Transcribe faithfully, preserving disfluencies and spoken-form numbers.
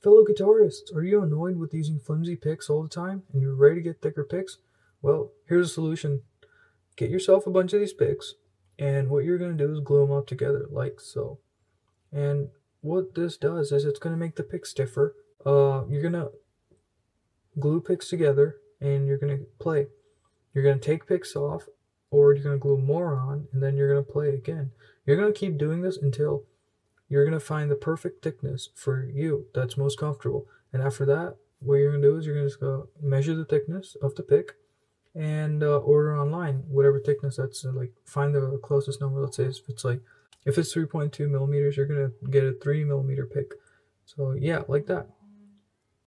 fellow guitarists, are you annoyed with using flimsy picks all the time and you're ready to get thicker picks? Well, here's a solution. Get yourself a bunch of these picks, and what you're going to do is glue them up together like so. And what this does is it's going to make the pick stiffer. Uh, you're going to glue picks together and you're going to play. You're going to take picks off, or you're going to glue more on, and then you're going to play again. You're going to keep doing this until you're going to find the perfect thickness for you that's most comfortable. And after that, what you're going to do is you're going to just go measure the thickness of the pick and uh, order online whatever thickness that's uh, like. Find the closest number. Let's say if it's like if it's three point two millimeters, you're going to get a three millimeter pick. So yeah, like that.